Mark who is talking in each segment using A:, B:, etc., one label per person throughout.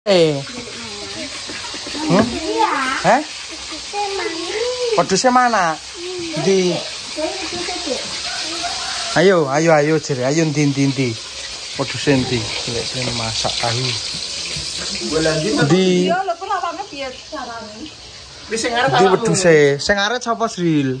A: Hah? Pedusnya mana? Di. Ayo jere, ayo ndi. Pedusnya ndi. Lek masak tahu. Di. Di pedusnya. Sing aret sapa Sril?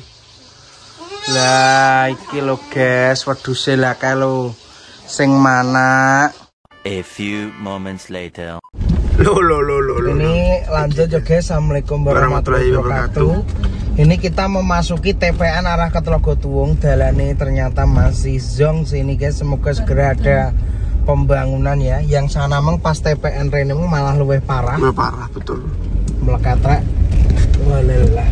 A: Lah iki lho guys, wedhuse lah kae lho. Sing mana?
B: A few moments later.
A: Lo. Ini lanjut ya guys. Assalamualaikum warahmatullahi wabarakatuh. Ini kita memasuki TPN arah ke Tlogotuwung. Dalane ternyata masih zong sini guys. Semoga segera ada pembangunan ya. Yang sana meng pas TPN rene malah luwih parah.
C: Luwih parah betul.
A: Melekat. Walelah.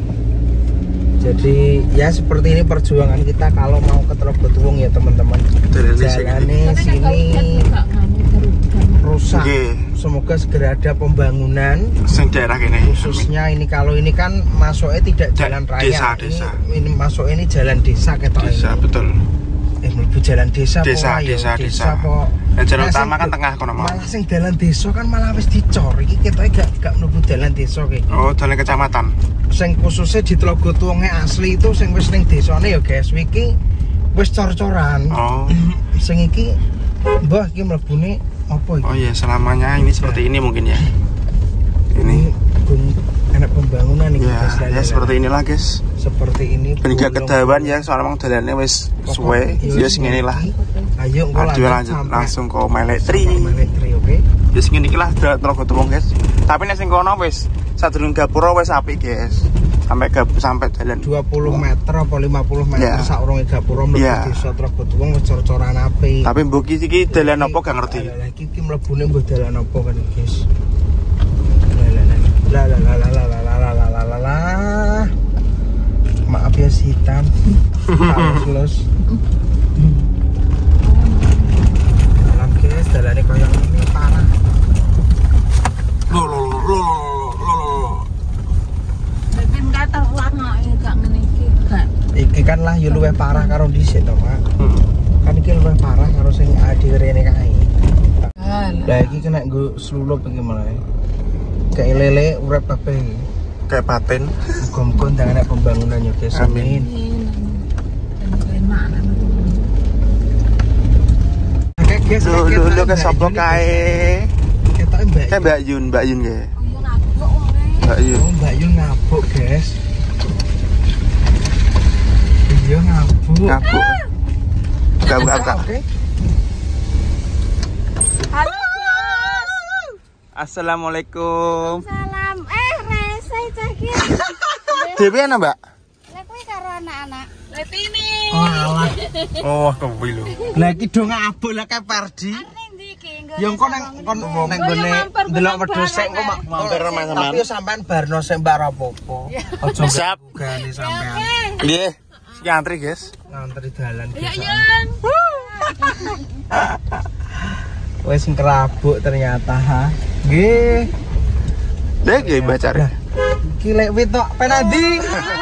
A: Jadi ya seperti ini perjuangan kita kalau mau ke Tlogotuwung ya teman-teman. Jalannya sini rusak. Semoga segera ada pembangunan.
C: Daerah ini.
A: Khususnya ini kalau ini kan masuknya tidak jalan raya.
C: Desa.
A: Ini masuk ini jalan desa ketok.
C: Desa betul.
A: Menuju jalan desa.
C: Desa. Jalan utama kan tengah kono mau.
A: Malah sing jalan desa kan malah wis dicor. Iki ketoke gak menuju jalan desa ki.
C: Oh, jalan kecamatan.
A: Sing khususnya di Tlogotuwunge asli itu sing wis ning desane ya guys. Iki wis cor-coran.
C: Oh.
A: Sing iki mbah iki mlebune apa iki?
C: Oh iya, selamanya ini seperti ini mungkin ya. Ini
A: enak pembangunan nih
C: ya,
A: guys.
C: Ya seperti inilah guys.
A: Seperti ini.
C: Peninggal kedawan ya, soalnya memang jalannya wis suwe. Ya segini lah.
A: Ayo
C: lanjut langsung ke Meletri.
A: Oke.
C: Ya segini lah Tlogotuwung guys. Tapi nek sing kono wis sadurunge gapura wis apik guys. Sampai jalan
A: 20 meter apa 50 meter saurunge gapura mlebu desa Tlogotuwung wis cor-coran apik.
C: Tapi mbok iki dalan apa gak ngerti.
A: Lah iki mlebune mbok dalan apa kan guys. La. Maaf ya si hitam. Halus. Alam guys, dalane koyo ini parah.
C: Lo.
D: Mungkin kata warna gak ngene iki, gak.
A: Iki kan lah yo luwih parah karo dhisik to, Pak. Kan iki luwih parah karo sing adi rene kae. Lah iki kena nggo slulup iki malah. Kayak lele urip kabeh.
C: Kayak paten.
A: Muga-muga ndang ana pembangunan ya guys. Amin. Oke guys,
C: lho ke sapa kae?
A: Ketoke Mbak.
C: Kayak Mbak Yun nggih. Mbak Yun
A: ngabuk guys. Iya ngabuk.
C: Buka.
D: Halo bos.
C: Assalamualaikum.
D: Salam. Rese cekir.
C: Dewe ana, Mbak?
D: Lah kuwi karo anak-anak. Letini.
A: Oh, alah.
C: Oh, kuwi lho.
A: Lah iki do ngabuk lah kae Pardi. Ya engko nang gone ndelok wedhus sik engko mampir sampean. Tapi sampean barno sik Mbak rapopo. Aja gane sampean.
C: Nggih. Iki antri, guys.
A: Ngantri dalan
D: Ya
A: guys.
D: Yun.
A: Wes ngerabuk ternyata ha. Nggih.
C: Lha nggih bacare.
A: Iki lek wit tok penandi.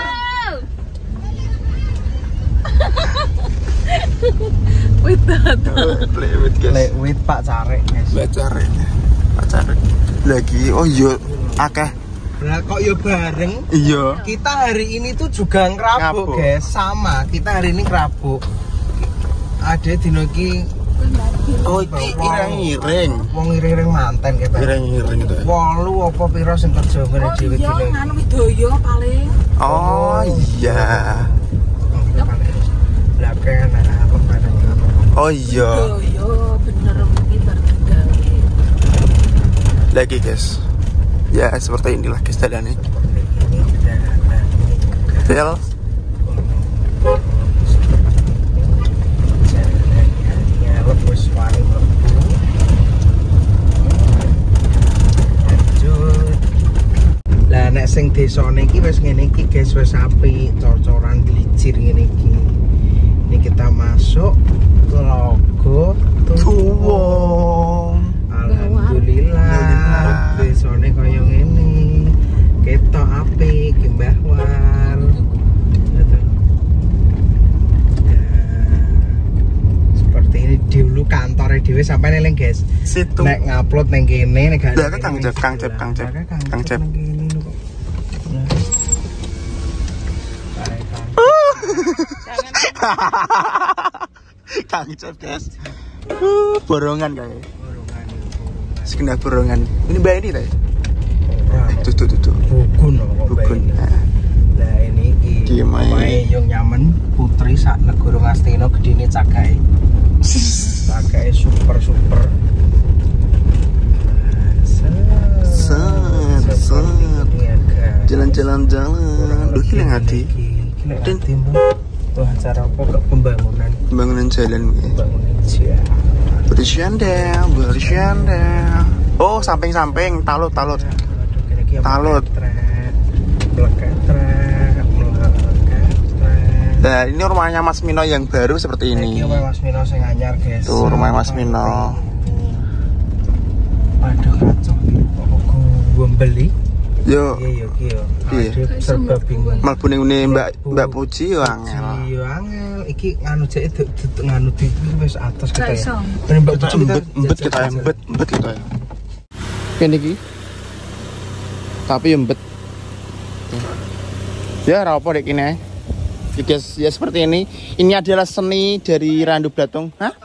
D: Wit tata.
A: Lek wit Pak Carek guys.
C: Bacare. Lagi oh iya akeh.
A: Lah kok yo bareng?
C: Iya.
A: Kita hari ini tuh juga ngerabuk guys. Sama, kita hari ini ngerabuk. Ada dino iki.
C: Oh iki ireng-ireng.
A: Wong ireng-ireng manten kita.
C: Ireng-ireng itu.
A: 8 apa pira sing kerja ngene dhewe
D: Iya,
A: dino.
D: nganu Widoyo paling.
C: Oh iya.
A: Lah kene apa bareng.
C: Oh iya.
D: Widoyo bener iki tergawe.
C: Lagi guys. Ya seperti inilah guys jalannya. Del. Lah nek sing desane iki wis ngene iki guys, wis apik, cor-coran glicir ngene iki. Ini kita masuk Tlogotuwung. Alhamdulillah, desane kaya ngene. Ketok apik ki Mbah War. Seperti ini dulu kantornya dhewe sampai eling guys. situ.
A: Nek ngupload neng kene nek gak.
C: Lah Kang Cep. Kang Cep guys. Borongan kayak. Sekendak borongan. Ini Mbak ini tadi. Tuh.
A: Bugun kok.
C: Bugun.
A: Lah ini iki omahe yo nyamen putri sak negara Ngastina gedine cagahe. Cagahe super.
C: Jalan. Duh hilang hati.
A: Dan tuh acara apa kok pembangunan
C: jalan.
A: jalan.
C: Bersyanda. Oh, samping. Talut. Nah, ini rumahnya Mas Mino yang baru seperti ini.
A: Ini rumah Mas Mino sing anyar, guys.
C: Tuh, rumah Mas Mino.
A: Aduh, kacau iki. Gua beli.
C: Yo.
A: Iya.
C: Iya.
A: Serba bingung.
C: Mlebu ning Mbak Puji yo angel.
A: Iya, angel. Iki nganu jek nganu di wis atas kita ya.
C: Mbak Puji embet kita ya. Kene iki. Tapi embet. Ya ora apa dek kene. Guys, ya seperti ini. Ini adalah seni dari Randu Blatung. Hah?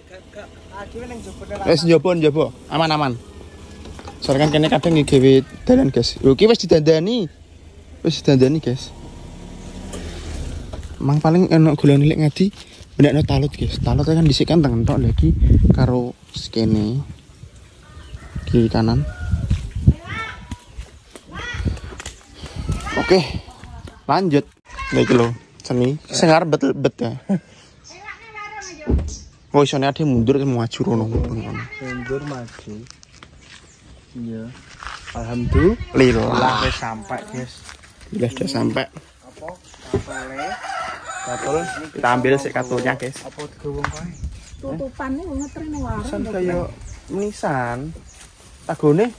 C: Wis njobo. Aman. Soalnya kan kene kadang ngegawe dalan, guys. Lho iki wis didandani. Guys. Mang paling enak golongan lek ngadi bendakno talut, guys. Talut kan dhisik kan tengentok lagi karo skene. Kiri kanan. Oke. Lanjut. Iki lho, seni. Sing arep bet ya. Oh, isone ade mundur maju rono.
A: Mundur maju. Iya. Alhamdulillah wis sampai, guys.
C: Sudah sampai.
A: Apa? Kapale.
C: Katul kita ambil sik katulnya, guys.
A: Apa digowong kae?
D: Tutupane ngeter ning warung.
C: San kaya menisan. Tagone.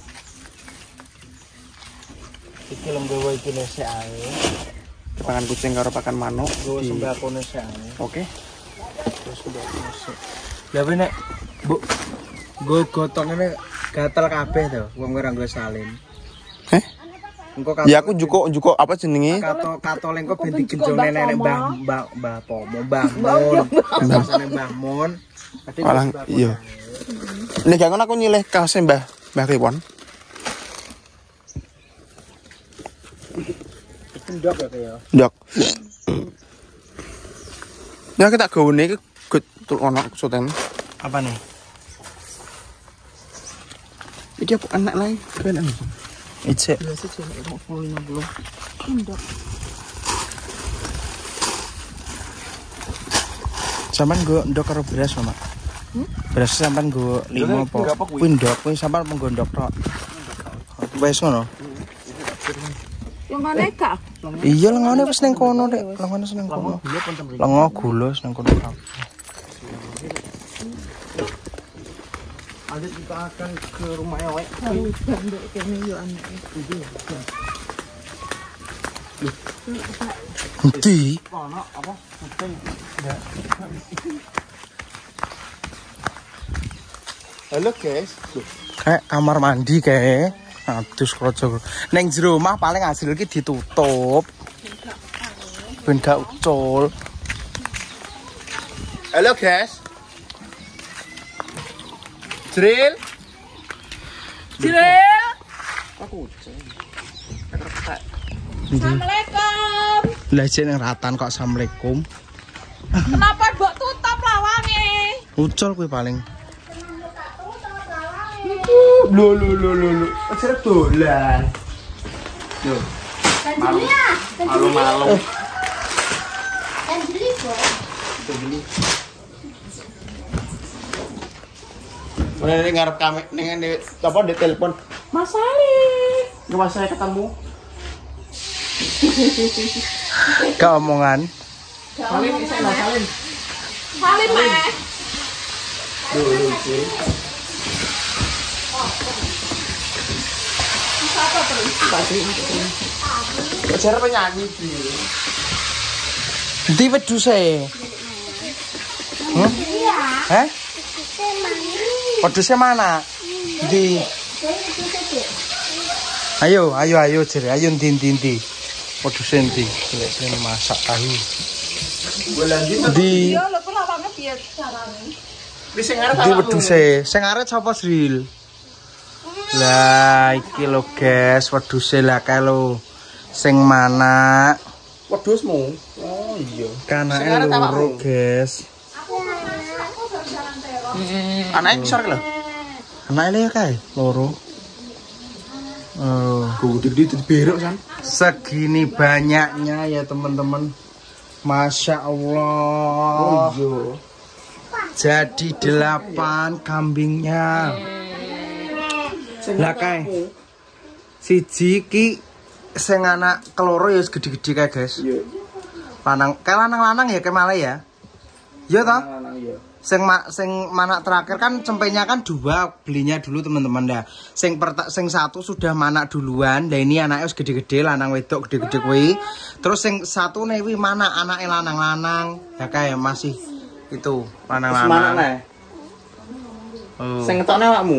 A: Iki lenggowo iki sik ae.
C: Pakan kucing karo pakan manuk.
A: Gowo sembakone sik ae.
C: Oke.
A: Terus sembakone sik. Lah nek Bu nggo gotong ngene gatel kabeh to, wong ora nggo salin. Engko
C: ya aku njuko apa jenenge?
A: Katol engko ben digenjone nenek Mbah Pomo, Mbah Mun. Bahasane Mbah Mun.
C: Alah iya. Nek gak ngono aku nyilih kaos Mbah Kliwon.
A: Ndok ya.
C: Ndok. Ya kita gawene iki ono soten.
A: Apa nih?
C: Iki apa anak lain? Keren anu.
A: Icek.
C: Biasa cek 50.
D: Ndok.
A: Sampeyan nggo ndok karo beras, Mak. Beras sampeyan nggo 5 apa? Kuwi ndok, kuwi sampeyan menggo ndok tok. Wis ngono.
D: Lengone gak?
A: Iya lengone wis ning kono, Nek. Lengone wis ning kono. Lengo gula wis ning kono. Lanjut kita akan ke rumah Ewek.
D: Ndok kene yo anake.
A: Endi?
C: Ono apa? Kucing. Halo guys.
A: Kayak kamar mandi kayak. Adus kroco. Neng jero omah paling hasil iki ditutup. Ben gak ucul.
C: Halo guys. Drill. Aku kucing.
D: Assalamualaikum.
A: Lah jeneng ratan kok assalamualaikum.
D: Kenapa mbok tutup lawange?
A: Ucul kuwi paling.
C: Lho. Acara dolan. Lho. Malu. Mana ini ngarep kami ning apa di telepon.
D: Mas Ali.
C: Rumah saya ketemu.
A: Gak omongan.
C: Salim bisa enggak salim?
D: Salim, Mas.
C: Dulu.
D: Siapa terus?
C: Acara penyanyi sih.
A: Di wedhus e.
D: Iya.
A: Hah? Wedhusnya mana? Di. Ayo jere, ayo ndi. Wedhusnya ndi? Golek sing masak tahu. Di.
D: Yo lho ora banget piye carane.
C: Wis sing arep
A: Di wedhuse. Sing arep sapa, Sril? Lah iki lho, guys, wedhuse lah kae lho. Sing mana?
C: wedhusmu. Oh iya.
A: Kanake loro, guys.
C: Anake besar lho.
A: Anake ya kae loro. Oh,
C: Gede-gede berok kan.
A: segini banyaknya ya teman-teman. Masya Allah.
C: Oh iya.
A: Jadi 8 kambingnya. Lah kae. Siji ki sing anak keloro ya gede-gede kae, guys.
C: Iya.
A: Lanang-lanang ya kayak malah ya. Iya toh?
C: Lanang iya.
A: Sing manak terakhir kan cempenya kan 2, belinya dulu teman-teman dah. Sing 1 sudah manak duluan. Lah ini anaknya wis gede-gede, lanang wedok gede-gede kuwi. Terus sing 1 newi mana anaknya lanang-lanang. Ya kayak masih itu lanang-lanang.
C: Mana?
A: Oh.
C: Sing ngetokne awakmu.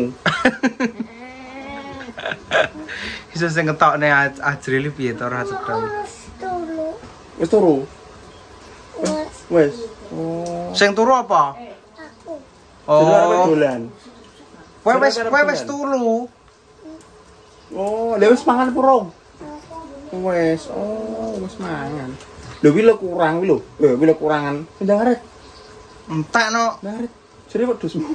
A: Iso sing ketokne ajril piye to ora cekel.
C: Wis turu. Wis. Oh.
A: Sing turu apa?
C: Oh.
A: Oh.
C: Dolan.
A: Kowe wis turu.
C: Oh, lha wis mangan purung. Wis. Oh, wis mangan. Lho wi lho kurang wi lho. Wi lho kurangan. Ndang arek.
A: Entek no.
C: Arek. Jere wedhusmu.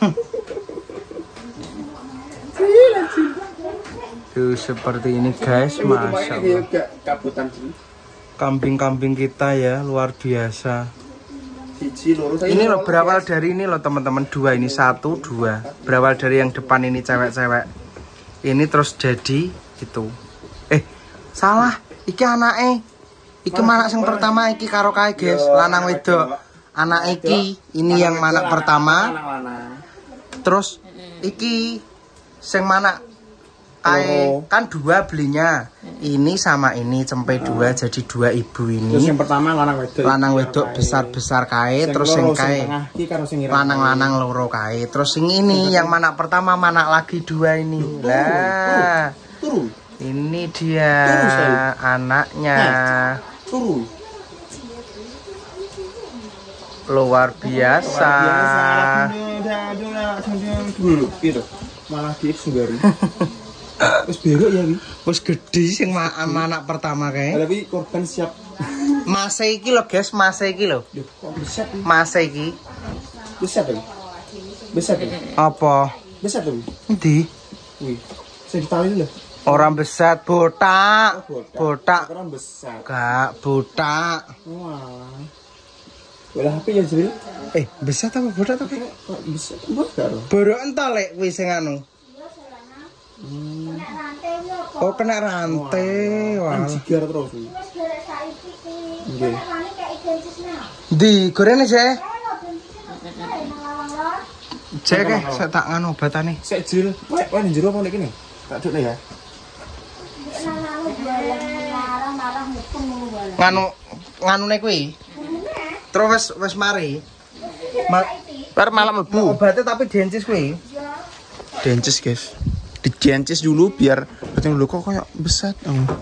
A: Tuh seperti ini guys, masya Allah.
C: Kabutan sih.
A: Kambing-kambing kita ya luar biasa.
C: Siji loro.
A: Ini loh berawal dari ini loh teman-teman, 2 ini 1 2. Berawal dari yang depan ini cewek-cewek. Ini terus jadi itu. Salah. Iki anake. Iki manak yang pertama iki karo kae guys, lanang wedok. Anak iki ini yang manak pertama. Terus iki sing manak kae kan 2 belinya. Ini sama ini cempe 2 jadi 2 ibu ini.
C: Terus yang pertama lanang wedok.
A: Lanang wedok besar-besar kae, terus sing kae lanang-lanang loro kae. Terus sing ini yang manak pertama manak lagi 2 ini. Lah. Ini dia anaknya.
C: Turu.
A: Luar biasa.
C: Malah dia sugari. Wis berok ya wi.
A: Wis gede sing anak pertama kae.
C: Tapi korban siap.
A: Mase iki lho guys, mase iki lho.
C: Kok bisa wi?
A: Mase iki.
C: Bisa wi. Bisa wi.
A: Apa?
C: Bisa wi.
A: Endi?
C: Wi. Saya ditali lho.
A: Orang besar botak. Botak.
C: Orang besar.
A: Gak botak.
C: Wah. Bola HP ya Jril?
A: Besar apa botak tapi?
C: Kok bisa botak?
A: Borok entar lek kuwi sing anu. Oh kena rantai. Wah.
C: Jigar terus. Nggih.
A: Di gorene sih. Cek saya tak nganu obatane.
C: Sik Jril, wae njero apa nek kene? Tak dukne ya.
A: Nganune kuwi. Terus wis mari.
C: Bar malam mlebu.
A: Obatnya tapi dencis kuwi.
C: Dencis, guys. Dijencis dulu biar betul dulu kok kayak besar.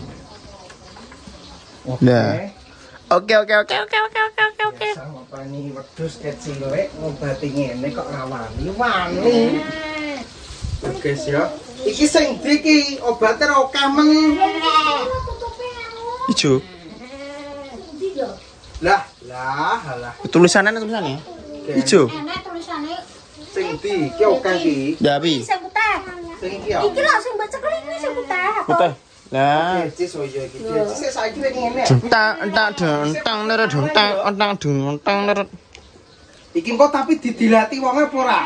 C: Nah. Oke.
A: Sama ini wedhus kecil rek ngobati ngene kok rawani wani. Guys ya. Iki sing ndi iki obate ra akeh men.
C: Ijo.
A: Lah.
C: Tulisannya. Ijo.
D: Enak tulisane.
A: Sing ndi iki akeh iki.
C: Dapi.
D: Sing putih.
A: Sing iki ya.
D: Iki lho sing baca iki sing putih.
C: Putih. Lah.
A: Dencis oh iya iki. Dencis saiki rek ngene.
C: Dentang.
A: Iki kok tapi didilati wonge apa ora?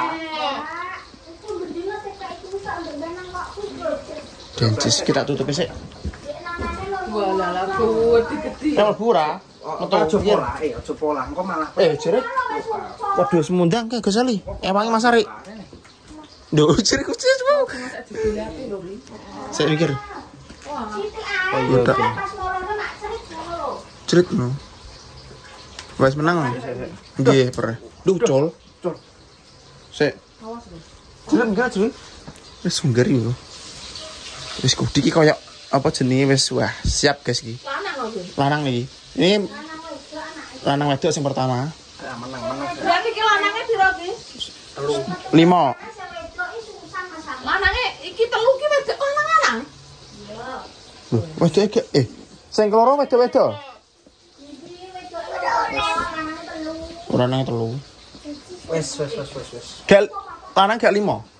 C: Dencis kita tutup sik.
D: Walah gede.
C: Kalau pura.
A: Aja pola, engko malah.
C: Jere. Waduh semundang kayak Gus Ali. Ewangi Mas Ari. Duh, jere kucing semua. Saya mikir.
A: Oh iya.
C: Cerit no. Wes menang. Nggih, per. Duh, col. Sik. Jelem enggak, Jul? Wis sungger yo. Wis kudi iki koyo apa jenenge wis wah, siap guys iki. Lanang iki. Ini lanang wedok sing pertama.
D: Berarti ki lanange piro ki?
C: 5.
D: Lanange iki 3 ki wedok lanang.
C: Loh, wedok iki sing keloro wedok-wedok. Ora nang 3.
A: Wes.
C: Gak lanang gak 5.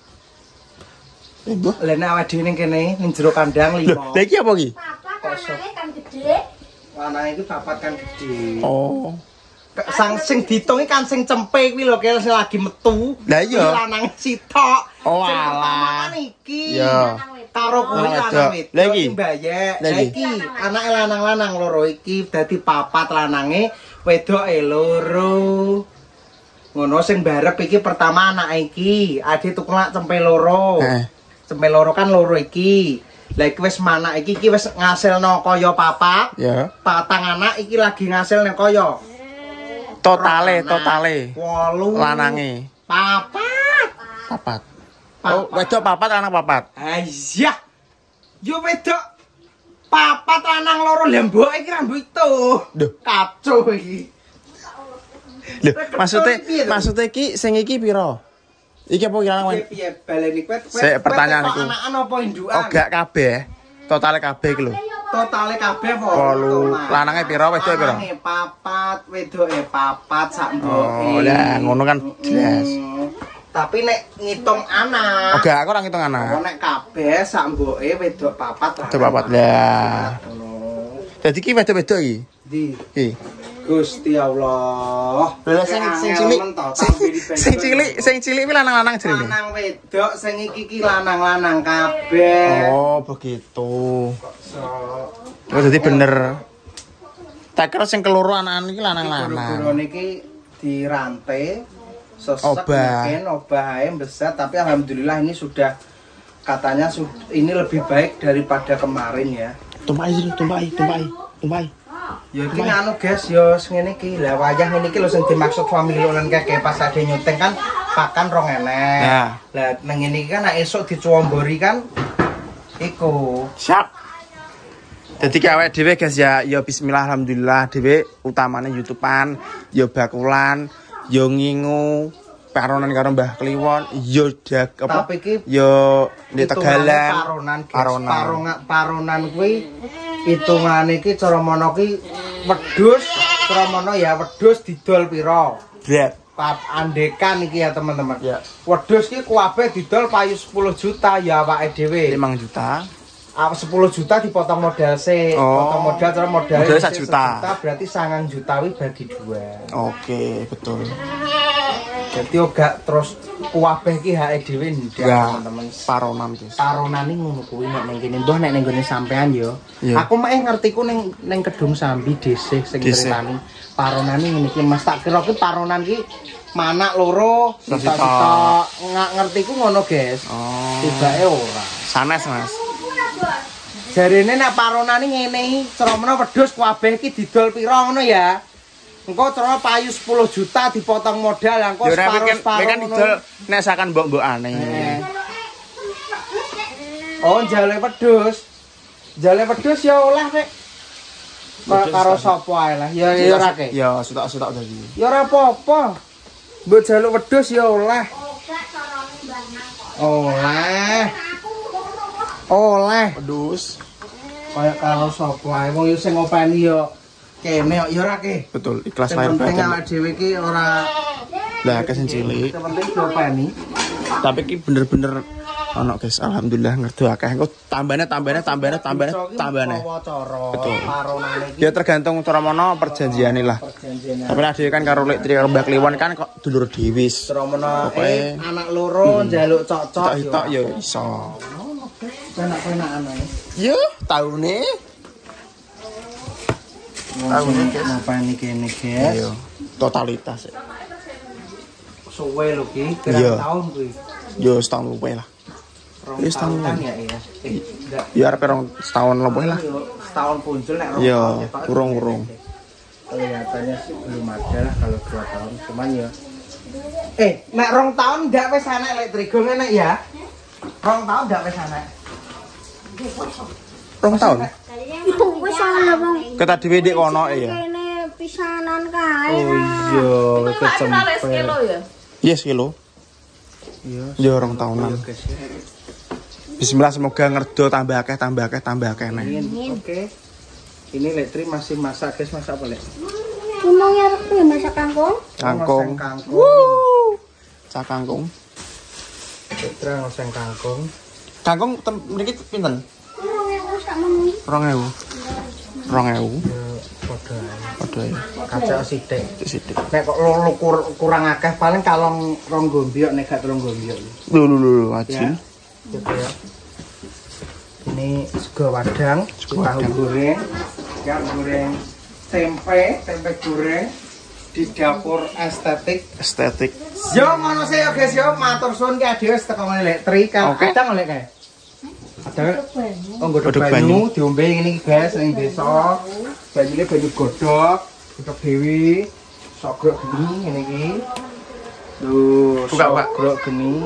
C: Mbah.
A: Lene awake dhewe ning kene ning jero kandang 5.
C: Lho, lha iki apa iki?
D: Kan gede.
A: Lanang iki papat kan gede.
C: Oh.
A: Sang sing ditung kan sing cempe kuwi lho sing lagi metu.
C: Lah iya.
A: Lanang sitok.
C: Oh
A: Sing pertama
C: alah.
A: kan iki.
C: Iya.
A: Karo kuwi
C: Lanang
A: lanang
C: wedok.
A: wedok.
C: Lah iki?
A: Mbayek.
C: Lah
A: Lah
C: iki?
A: iki anake lanang-lanang loro iki dadi papat lanange, wedoke loro. Ngono sing barep iki pertama anak iki, ade tukulak cempe loro.
C: Heeh.
A: Cempe loro kan loro iki. Lah iki wis manak iki wis ngasilno kaya papat.
C: Ya.
A: Patang anak iki lagi ngasil ning kaya.
C: Totale.
A: 8
C: Lanange.
A: papat.
C: Oh, wedok papat, lanang papat.
A: Ayah. Yo wedok papat lanang loro lah mbok iki rambut itu.
C: Duh.
A: Kacau iki.
C: Lho, maksudnya iki sing iki piro? Iki apa lanang wedok?
A: Piye baleni kuwi?
C: Sik, pertanyaan iku.
A: Anakan apa indukan?
C: Oh, gak kabeh. Totale kabeh iki lho.
A: Totale kabeh
C: 8. Lanange piro, wedoke piro?
A: Lanange papat, wedoke papat sak mboke.
C: Oh, lah ngono kan jelas.
A: Tapi nek ngitung anak.
C: Oh, gak aku ora ngitung
A: Oh,
C: anak.
A: nek kabeh sak mboke wedok papat.
C: Wedok papat lah.
A: Ngono.
C: Dadi iki wedok-wedok iki.
A: Di
C: Iki.
A: Gusti Allah.
C: Lah sing cilik. Sing cilik kuwi lanang-lanang jenenge.
A: Lanang wedok sing iki lanang-lanang kabeh.
C: Oh, begitu.
A: So,
C: Oh, jadi bener. Tak kira sing keloro anak-anak iki lanang-lanang.
A: guru-guru niki dirantai sesek
C: Obah.
A: mungkin obah ae besar tapi alhamdulillah ini sudah katanya ini lebih baik daripada kemarin ya.
C: Tumpai.
A: Ya iki anu guys, ya ngene iki. Lah wayah ngene iki lho sing dimaksud family ulen keke pas ade nyuting kan pakan rong enek.
C: Nah.
A: Lah nang ngene iki kan nek esuk dicuwombori kan iku.
C: Siap. Jadi awake dhewe guys ya bismillah alhamdulillah dhewe utamane YouTubean, ya bakulan, ya ngingu, paronan karo Mbah Kliwon, ya apa?
A: Tapi iki
C: ya di Tegalan.
A: Paronan kuwi hitungane iki cara mono ki wedhus, cara mono ya wedhus didol pira?
C: Berat.
A: Andekan iki ya teman-teman.
C: Ya.
A: Wedhus ki kabeh didol payu 10 juta ya awake dhewe.
C: 5 juta.
A: 10 juta dipotong modal sih.
C: Oh.
A: Potong modal cara modalnya
C: Modalnya 1 juta.
A: Berarti 9 juta wi bagi 2.
C: Oke, betul.
A: Jadi ora terus kabeh ki hake dhewe ndak teman-teman.
C: Paronan guys.
A: Paronan iki ngono kuwi nek ning kene mbah nek ning gone sampean yo.
C: Iya.
A: Aku meh ngertiku ning Kedung Sambi dhisik sing ceritani. Paronan iki ngene iki Mas tak kira ki paronan ki manak loro sitok. Ngertiku ngono, guys.
C: Oh.
A: Tibake ora.
C: Sanes, Mas.
A: Jarene nek paronan iki ngene iki, ceromno wedhus kabeh iki didol pira ngono ya. Engko cara payu 10 juta dipotong modal, engko separo-separo
C: kan didol nek sakan mbok-mbokane.
A: Oh, jale wedhus. Jale wedhus ya oleh nek karo sapa ae lah. Ya ora ke.
C: Ya, sutak-sutak dadi.
A: Ya ora apa-apa. Mbok jaluk wedhus ya oleh. Oleh.
C: Wedhus.
A: Kayak karo sapa ae wong yo sing ngopeni yo kene yo ora ke.
C: Betul, ikhlas
A: Sing
C: lahir
A: penting
C: batin.
A: awake dhewe iki ora
C: Lah kesing cilik.
A: sing penting diopeni.
C: Tapi ki bener-bener ono guys, alhamdulillah ngerti akeh. Engko tambane. Betul.
A: Paronane iki
C: Ya tergantung cara mono perjanjiane lah.
A: perjanjian.
C: Tapi nek dhewe kan karo Lek Tri karo Mbak Kliwon kan kok dulur dhewe wis.
A: Tromono
C: Pokoke
A: anak loro njaluk cocok
C: Tok ya iso.
A: enak-enakan ae.
C: Yo, taune.
A: Tahune ngopeni kene, guys.
C: Iya, totalitas.
A: Suwe lho ki,
C: Iya.
A: pirang tahun kuwi.
C: Yo setahun luwe lah. Wis tahun
A: Kan
C: luwe.
A: ya iya. Enggak.
C: Ya arep setahun luwe lah.
A: Setahun muncul nek
C: Iya,
A: tahun ketok.
C: urung-urung.
A: Kelihatannya sih belum ada lah kalau 2 tahun. Cuman ya Nek 2 tahun ndak wis enek lek Trigo ngene ya. 2 tahun ndak wis enek.
C: 2 tahun.
D: Wis ana Bang.
C: Kita dhewe ndek kono ya.
D: Kene pisanan kae.
A: Oh iya, kecempet.
D: Kilo ya.
C: Yes, kilo.
A: Iya.
C: Ya 2 tahunan. Bismillah semoga ngerdo tambah akeh nih.
A: Oke. Ini Lek Tri masih masak, guys. Masak apa, Lek?
D: Mau nyarep ya masak kangkung?
C: Kangkung.
A: Kangkung.
C: Cak kangkung.
A: Lek Tri ngoseng kangkung.
C: Kangkung mriki pinten?
D: 2.000 sak menuhi.
C: 2.000. 2.000.
A: Padha ya. Kacau sithik.
C: Sithik.
A: Nek kok kurang akeh paling kalong 2 gombyok nek gak 3 gombyok.
C: Lho, ajin.
A: Gitu ya. Ini sego wadang, tahu goreng, ya goreng tempe goreng di dapur estetik. Yo ngono sih ya guys yo, matur suwun ki dhewe teko ngene Lek Tri kan. Kadang lek kae. Ada godhog banyu diombe ngene iki guys ning desa. Banyune banyu godhog, godhog dhewe, sok grok geni ngene iki. Lho, buka grok geni.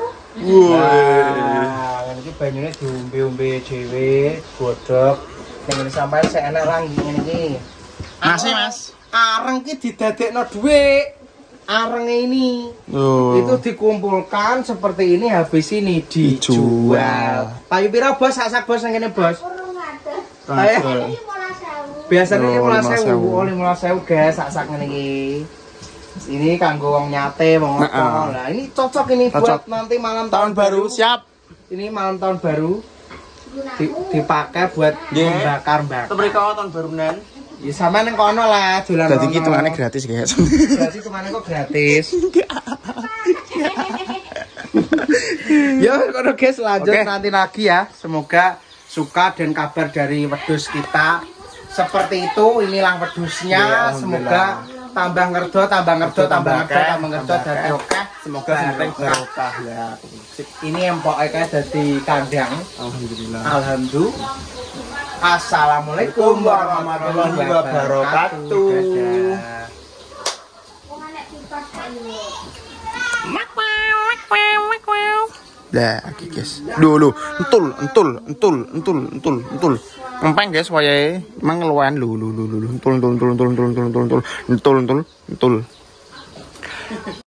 A: Wah, ini banyune diombe-ombe dhewe, godhog. Ning ngene sampean sik enak rang ngene iki.
C: Masih, Mas.
A: Areng ki didadekno dhuwit. Areng ini. Itu dikumpulkan seperti ini habis ini dijual. Payu pira Bos? Sak Bos nang kene Bos. Ayo. Biasanya 15.000, 15.000 guys, sak ngene iki. Ini kanggo wong nyate, wong apa. Nah, ini cocok ini buat nanti malam tahun baru.
C: Siap.
A: Ini malam tahun baru. Dipakai buat bakar-bakar.
C: Tebrika tahun barunan.
A: Ya sama nang kono lah dolan.
C: Dadi iki tungane gratis, guys.
A: Berarti tungane kok gratis. Ya, kono guys lanjut nanti lagi ya. Semoga suka dan kabar dari wedhus kita. Seperti itu, inilah wedhusnya. Semoga tambah ngerdo dadi oke. Semoga barokah ya. Ini empoke kae dadi kandang. Alhamdulillah. Assalamualaikum warahmatullahi wabarakatuh.
C: Lah, iki guys. Lho, entul. Empeng guys wayahe mang ngeluan lho. Entul.